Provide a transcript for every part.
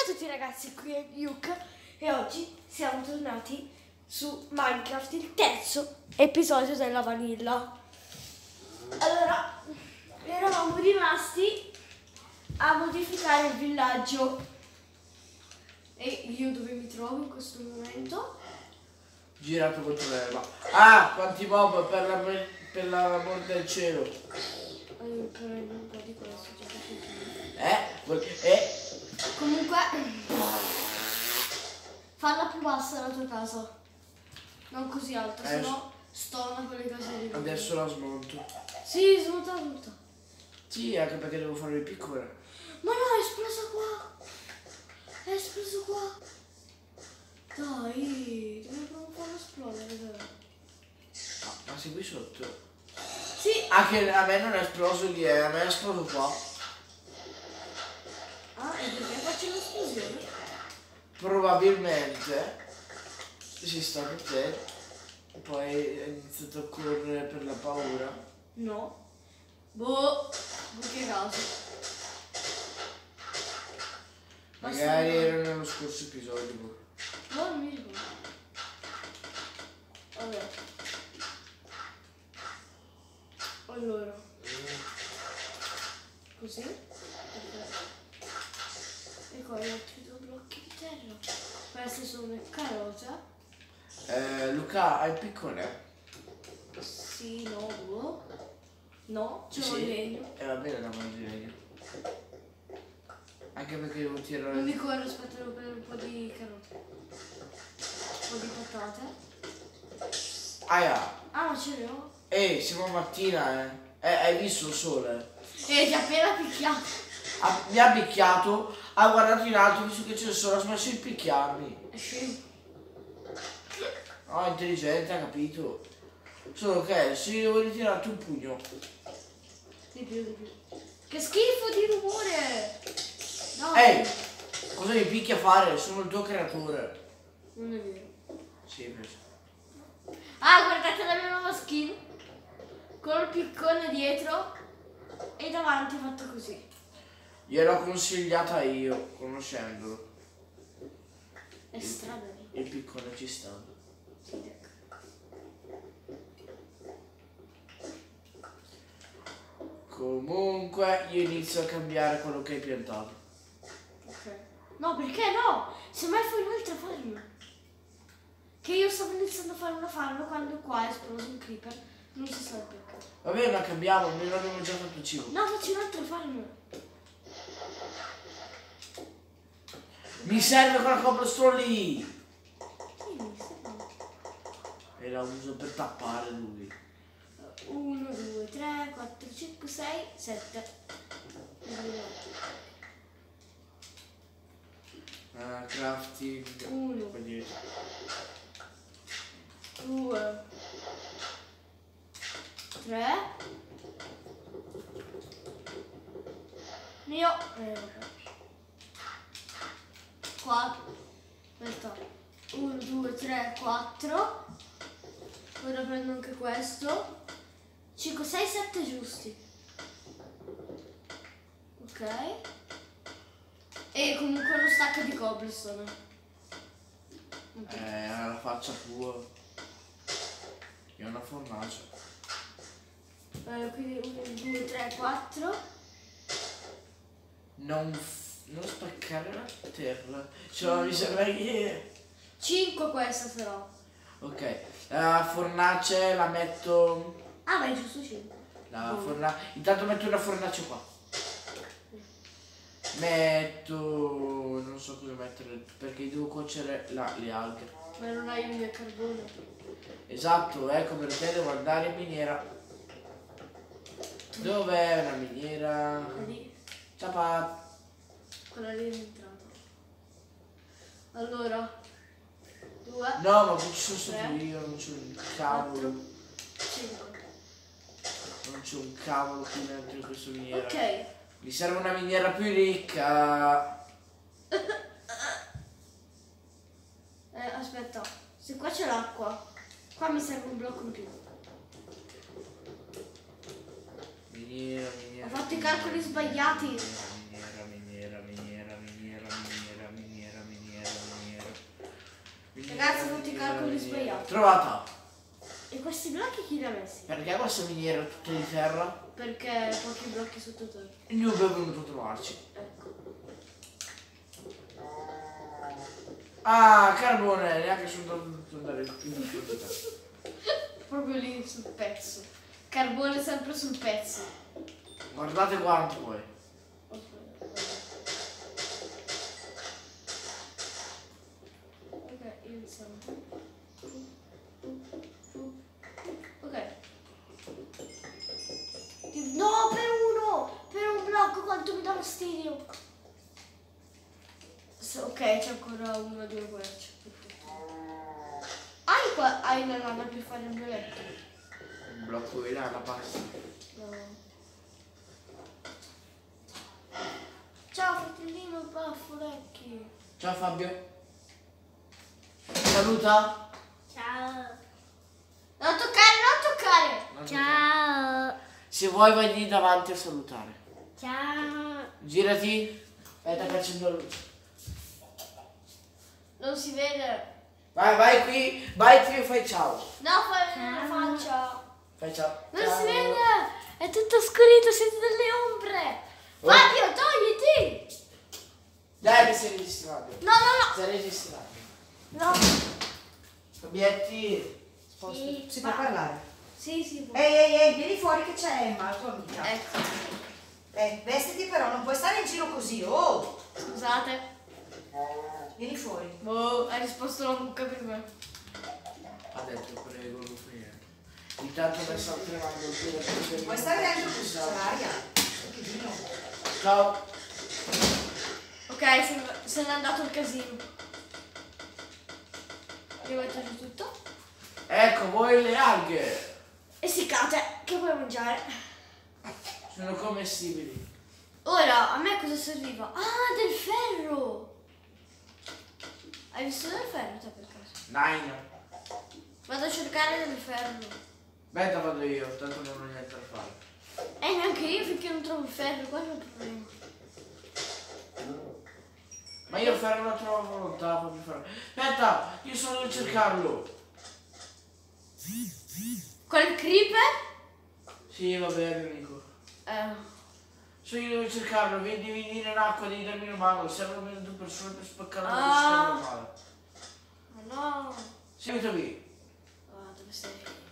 a tutti ragazzi, qui è Yuk e oggi siamo tornati su Minecraft, il terzo episodio della vanilla. Allora, eravamo rimasti a modificare il villaggio e io dove mi trovo in questo momento? Girato contro l'erba. Ah, quanti mob per l'amor del cielo. Allora, prendo un po' di questo, già Comunque, falla più bassa la tua casa, non così alta, sennò stona con le case di adesso la smonto. Sì, smonta. Sì, anche perché devo farle piccole. Ma no, è esploso qua. È esploso qua. Dai, dobbiamo farlo esplodere, vero? Ma sei qui sotto? Sì. Anche a me non è esploso lì, a me è esploso qua. Ah, e perché faccio un'esplosione? Probabilmente si sta per te. Poi è iniziato a correre per la paura. No. Boh, che caso. Magari era nello scorso episodio. Non mi ricordo. Vabbè. Allora. Così. E qua gli altri due blocchi di terra. Queste sono le carote. Luca, hai il piccone? Sì, no, boh. No, c'è Sì. un legno. Va bene da mangiare. Anche perché devo tirare. Non mi corro, aspetta, devo prendere un po' di carote. Un po' di patate. Aia. Ah, ma ce le ho. Siamo mattina, hai visto il sole? Ti ha appena picchiato. Mi ha picchiato, ha guardato in alto, visto che c'è il sole, ha smesso di picchiarmi. È scemo. No, intelligente, ha capito. Solo che se io devo ritirarti un pugno. Di più. Che schifo di rumore! No. Ehi, cosa mi picchi a fare? Sono il tuo creatore. Non è vero. Sì, invece. Ah, guardate la mia nuova skin. Con il piccone dietro. E davanti fatto così. Gliel'ho consigliata io, conoscendolo. È strano. Il piccone ci sta. Sì, ecco. Comunque io inizio a cambiare quello che hai piantato. Ok. No, perché no? Semmai fai un'altra farm. Che io stavo iniziando a fare una farm quando qua è esploso un creeper. Non si sa perché. Va bene, ma cambiamo, almeno abbiamo già fatto il cibo. No, faccio un'altra farm. Mi serve quella cobblestone lì! Sì, mi serve. E la uso per tappare lui. 1, 2, 3, 4, 5, 6, 7. Crafting. 1, 2, 3. Mio. Vabbè. 4. Aspetta. 1, 2, 3, 4. Ora prendo anche questo. 5, 6, 7 giusti. Ok. E comunque uno stacco di cobblestone. La faccia tua. Io ho una fornace. Quindi 1, 2, 3, 4. Non spaccare la terra. Cioè, mi sembra che... 5 questa sarà. Ok. La fornace la metto... Ah, ma è giusto 5. Intanto metto una fornace qua. Metto... non so cosa mettere perché devo cuocere le alghe. Ma non hai il carbone. Esatto, ecco perché devo andare in miniera. Dov'è la miniera? Lì. Ciao. Quella lì è entrata. Allora. 2. No, ma ci sono stato io, non c'è un cavolo. 5. Non c'è un cavolo qui dentro in questa miniera. Ok. Mi serve una miniera più ricca. Aspetta. Se qua c'è l'acqua, qua mi serve un blocco in più. Miniera. Ho fatto i calcoli sbagliati. Miniera. Ragazzi, tutti i calcoli sbagliati. Trovata. E questi blocchi chi li ha messi? Perché questa miniera è tutta di terra? Perché pochi blocchi sottoterra. Il noob è venuto a trovarci. Ecco. Ah, carbone, neanche sono andare in profondità. Proprio lì sul pezzo. Carbone sempre sul pezzo. Guardate quanto poi. Ok, iniziamo. Ok. No, per uno! Per un blocco quanto mi dà fastidio! Ok, c'è ancora uno o due querce. Hai la lana per fare il mio letto? Un blocco di lana, basta. No. Ciao fratellino Baffolecchi. Ciao Fabio. Saluta. Ciao. Non toccare, non toccare. Non Ciao. Se vuoi vai lì davanti a salutare. Ciao. Girati. Aspetta che accendo la luce. Non si vede. Vai qui e fai ciao. No, fai la faccia. Fai ciao. Non Ciao. si vede. È tutto scurito, siete delle ombre. Oh. Fabio, togliti. Dai che sei registrato. No, no, Sei registrato. no. No. Fabietti. Sì, Si può parlare? Sì, può. Ehi, vieni fuori che c'è Emma, la tua amica. Ecco, Vestiti però, non puoi stare in giro così, oh! scusate. Vieni fuori. Boh, ha risposto la mucca per me. Ha detto prego, non finire. Intanto adesso sto tremando il piede. Puoi stare dentro così, c'è l'aria. Che vino. Ciao. Ok, se n'è andato il casino. Io metto giù tutto. Ecco voi le alghe. Essiccate, che vuoi mangiare? Sono commestibili. Ora, a me cosa serviva? Ah, del ferro! Hai visto del ferro te per caso? Nine. Vado a cercare del ferro. Aspetta vado io, tanto non ho niente da fare. Neanche io finché non trovo il ferro, quello è il problema. Ma io ferro la trovo a volontà, fammi fare. Aspetta, io sono a cercarlo. Quel creeper? Sì, va bene amico. So io devo cercarlo, devi venire in acqua, devi darmi una mano, servono due persone per spaccare la Ah. normale. Ma no. Seguitami. Ah, dove sei?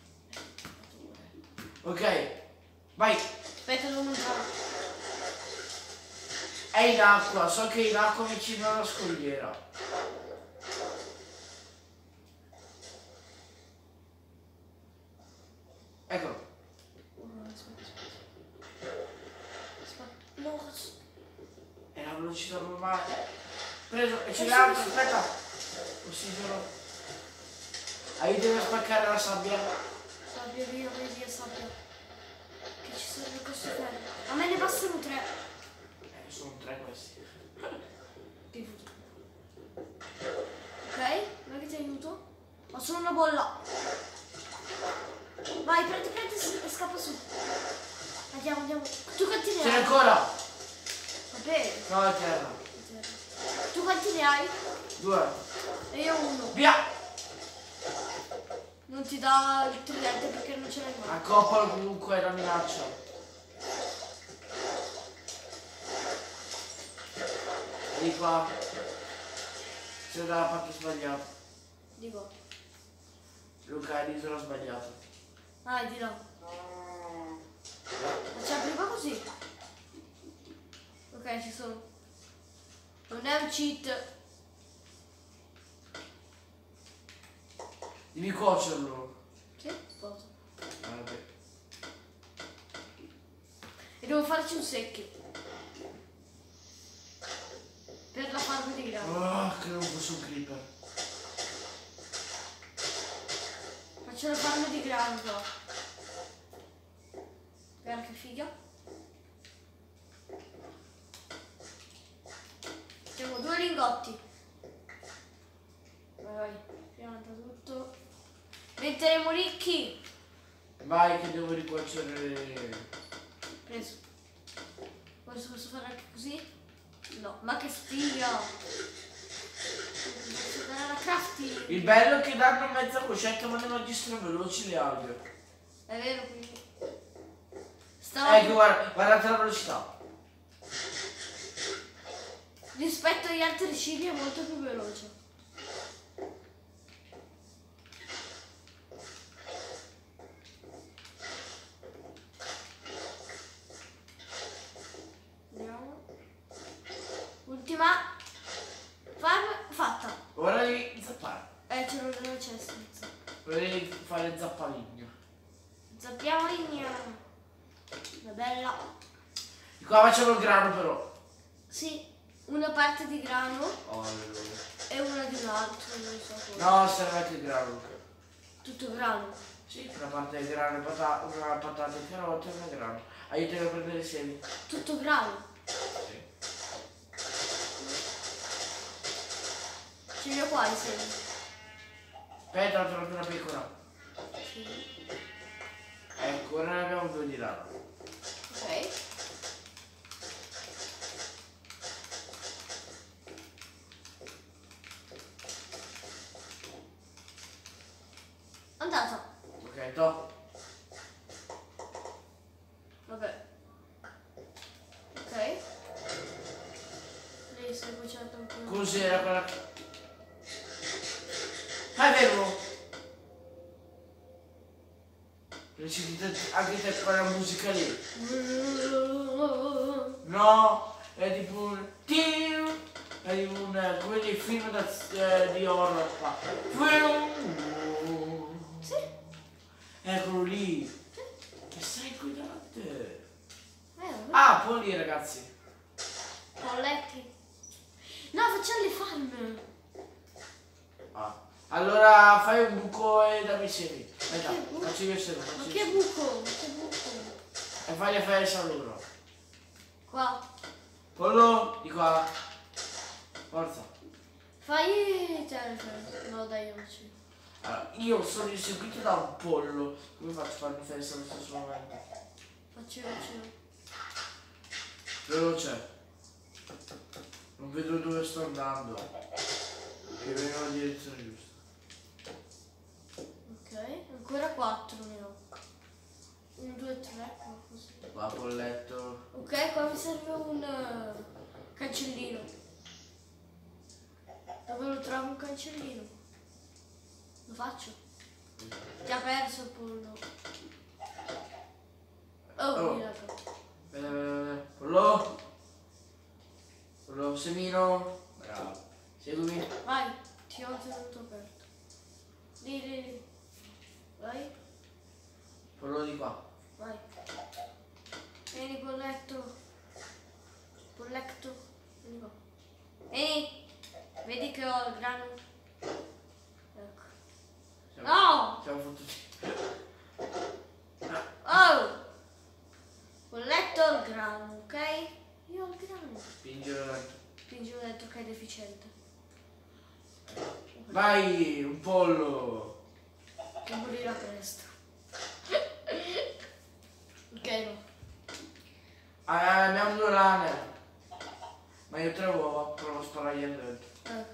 Ok, vai. Aspetta, non entrare. È in acqua, so che è in acqua vicino alla scogliera. Eccolo. No. È la velocità normale. Preso, e ce l'ha, aspetta. Ossigeno. Aiutami a spaccare la sabbia. Sabbia via, sabbia. Che ci serve questo ferro? A me ne bastano 3. Sono 3 questi. Ok, non è che ti aiuto? Ho solo una bolla. Vai, prendi e scappa su. Andiamo. Tu quanti ne Ce n'è hai? ancora. Va bene. No, è terra. Tu quanti ne hai? 2. E io uno. Via. Non ti dà il tridente perché non ce l'hai mai. Accoppalo comunque la minaccia. Di qua. Sei dalla parte sbagliata. Dico. Luca, è l'isola sbagliata. Ah, di là. Facciamo prima così. Ok, ci sono. Non è un cheat. Devi cuocerlo. Sì, posso. Vabbè. E devo farci un secchio. Per la farm di grano. Oh, che non fosse un creeper. Faccio la farm di grano qua. Guarda che figa. Facciamo 2 lingotti. Vai, pianta tutto. Diventeremo ricchi. Vai che devo ricuocere. Preso. Posso fare anche così? No, ma che sfiga! Posso dare la crafting! Il bello è che danno mezza coscetta ma ne registrano veloci le audio. È vero, quindi. Ecco, guardate la velocità. Rispetto agli altri cibi è molto più veloce. Vediamo. Ultima. Fatta. Ora devi zappare. Ce l'ho nella cesta. Ora devi fare zappaligno. Zappiamo ligna. Una bella. Di qua facciamo il grano però. Sì, una parte di grano Oh, alleluia. e una di un altro, non so come. No, serve anche il grano. Tutto grano. Sì, una parte di grano, una patata di carote e una grano. Aiutami a prendere i semi. Tutto grano. Sì. Ce li ho qua i semi. Aspetta, ho trovato una pecora. Sì. Ecco, ora ne abbiamo 2 di lana. Ok. Andata. Ok, to. Vabbè. Ok. Lei si è cucinato un po'. Cos'era quella? Ah, è vero! Recitite anche te quella musica lì. No, è tipo un... È tipo un... come dei film di horror qua. Sì. Eccolo lì. Che sei inquietante. Vabbè. Ah, polli ragazzi. Polletti. No, facciamo le farm. Ah. Allora fai un buco e dammi i semi. Aspetta, Che buco? faccio io il seme. Ma che buco? Che buco? E fai le feste a loro. Qua. Pollo, di qua. Forza. Fai te. No, dai, io faccio. Allora, io sono inseguito da un pollo. Come faccio a farmi festa allo stesso momento? Faccio io. Veloce. Non vedo dove sto andando. Che vengo nella direzione giusta. Ok, ancora 4 ne ho. 1, 2, 3, così. Va polletto. Ok, qua mi serve un cancellino. Dove lo trovo un cancellino? Lo faccio? Ti ha perso il pollo. Oh. Mirato. Bene. Pollo. Pollo semino. Bravo. Seguimi. Vai, ti ho tenuto aperto. Lì. Vai, Pollo di qua. vai. Vieni, polletto. Polletto. Vieni qua. Vieni. Vedi che ho il grano. Ecco. No! Siamo fottuti. Oh! Polletto ho il grano, ok? Io ho il grano. Spingere avanti. Quindi ho detto che è deficiente. Vai, un pollo. Che morirà presto. Ok, no. Abbiamo 2 lane. Ma io 3 uova, provo a sparargli dentro.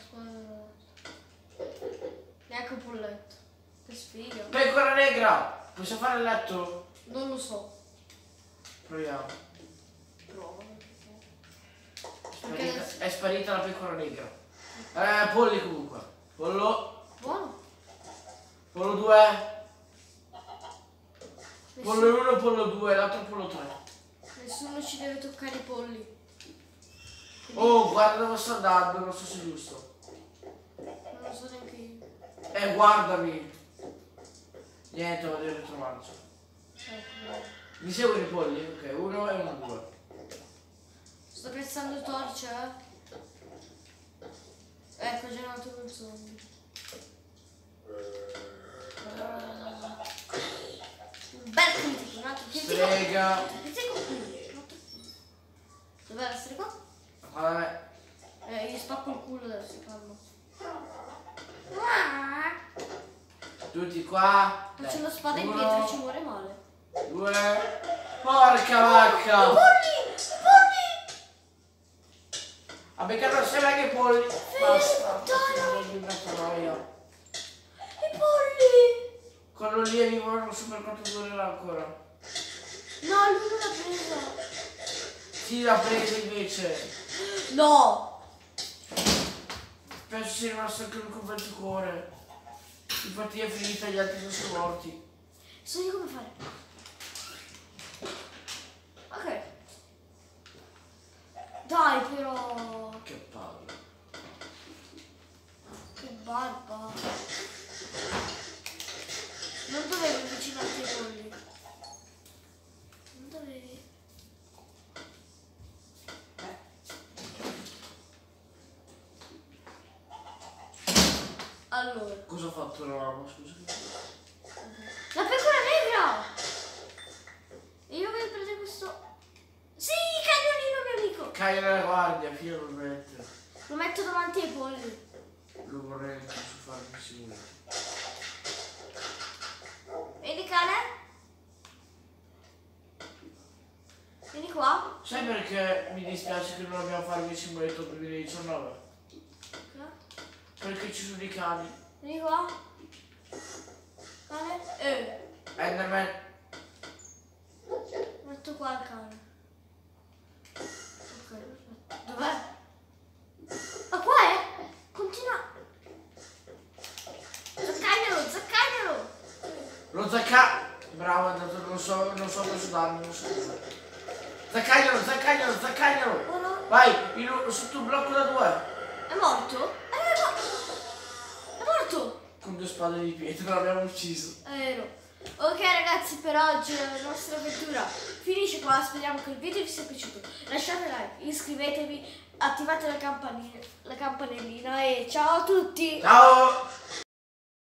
Neanche un polletto. Che sfiga. Pecora negra! Possiamo fare il letto? Non lo so. Proviamo. Prova. È sparita la pecora negra. Polli comunque. Pollo. Buono. Pollo 2. Pollo 1, pollo 2, l'altro pollo 3. Nessuno ci deve toccare i polli. Oh, guarda dove sto andando, non so se è giusto. Non lo so neanche io. Guardami. Niente, vado a ritrovarci. Ecco. Mi seguono i polli? Ok, 1 e 1, 2. Sto piazzando torce, Ecco, ho generato un zombie. Un bel critico, un altro critico. Strega. Dov'è essere qua? Vabbè. Gli spacco il culo adesso, calma. Tutti qua. Faccio la spada in Uno, pietra e ci muore male. 2. Porca vacca. Polli! Ha beccato assieme anche i polli. Basta. Dai. Non è diventato noia. Quello lì è vivo, non so per quanto durerà ancora. No, lui non l'ha preso. Sì, l'ha presa invece. No. Penso sia rimasto anche lui con bel cuore. Infatti è finita, gli altri sono morti. So io come fare. Ok. Dai però. Che palle. Che barba. Non dovevi avvicinarti ai polli. Non dovevi. Allora. Cosa ha fatto la mamma, scusa? La pecora negra! E io voglio prendere questo. Sì, cagnolino mio amico! Caglia nella guardia, fino lo metto. Lo metto davanti ai polli. Lo vorrei anche su farmi sicuro. Vieni cane? Vieni qua. Sai perché mi dispiace che non abbiamo fatto il Simulator 2019? Perché ci sono i cani. Vieni qua. Cane? Enderman. Metto qua il cane. Ok, aspetta. Dov'è? Ah, qua è? Continua. Zaccagnalo, zaccagnalo. Lo zacca. Bravo, è andato, non so cosa darmi, non so cosa. Zaccagnalo, zaccagnalo, zaccagnalo. Oh no. Vai, sotto un blocco da 2. È morto? È morto. Con 2 spade di pietra l'abbiamo ucciso. È vero. Ok ragazzi, per oggi la nostra avventura finisce qua. Speriamo che il video vi sia piaciuto. Lasciate like, iscrivetevi, attivate la campanellina e ciao a tutti. Ciao!